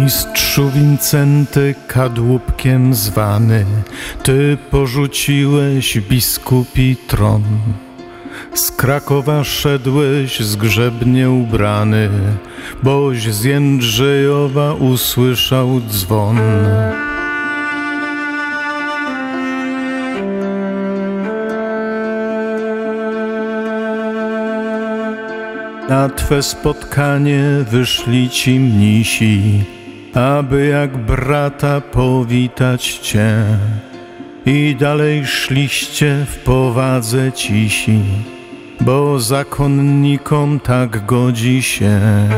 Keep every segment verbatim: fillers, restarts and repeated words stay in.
Mistrzu Wincenty kadłubkiem zwany, ty porzuciłeś biskupi tron. Z Krakowa szedłeś zgrzebnie ubrany, boś z Jędrzejowa usłyszał dzwon. Na twe spotkanie wyszli ci mnisi, aby jak brata powitać cię. I dalej szliście w powadze cisi, bo zakonnikom tak godzi się.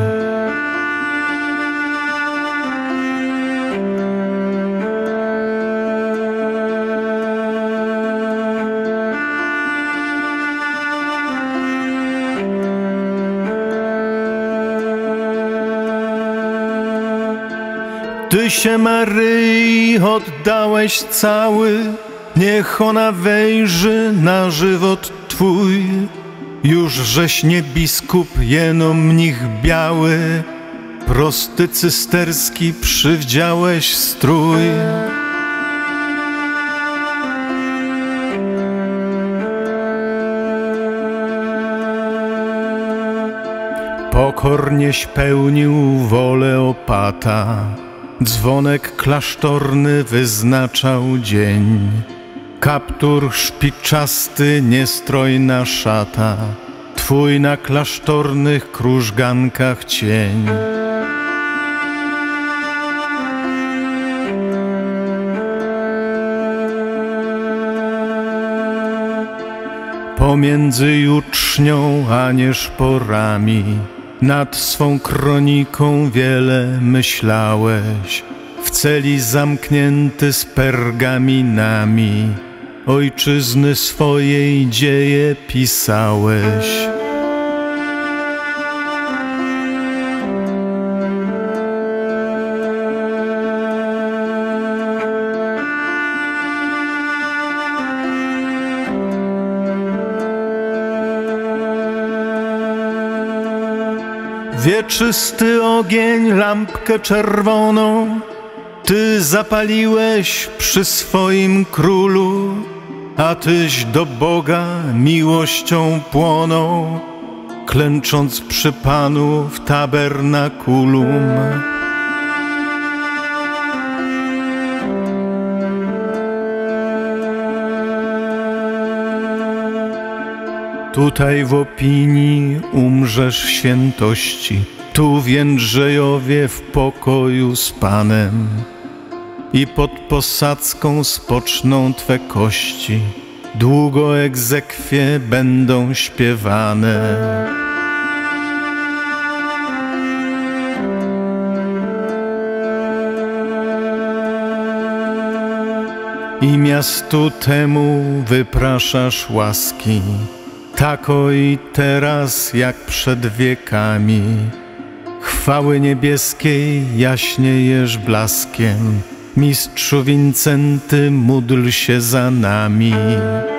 Ty się Maryi oddałeś cały, niech ona wejrzy na żywot twój. Już żeś nie biskup, jeno mnich biały, prosty cysterski przywdziałeś strój. Pokornieś pełnił wolę opata, dzwonek klasztorny wyznaczał dzień. Kaptur szpiczasty, niestrojna szata, twój na klasztornych krużgankach cień. Pomiędzy jutrznią a nieszporami nad swą kroniką wiele myślałeś, w celi zamknięty z pergaminami, ojczyzny swojej dzieje pisałeś. Wieczysty ogień, lampkę czerwoną, ty zapaliłeś przy swoim królu, a tyś do Boga miłością płonął, klęcząc przy Panu w tabernakulum. Tutaj w opinii umrzesz świętości, tu w Jędrzejowie w pokoju z Panem. I pod posadzką spoczną twe kości, długo egzekwie będą śpiewane. I miastu temu wypraszasz łaski, tako i teraz jak przed wiekami. Chwały niebieskiej jaśniejesz blaskiem, Mistrzu Wincenty, módl się za nami.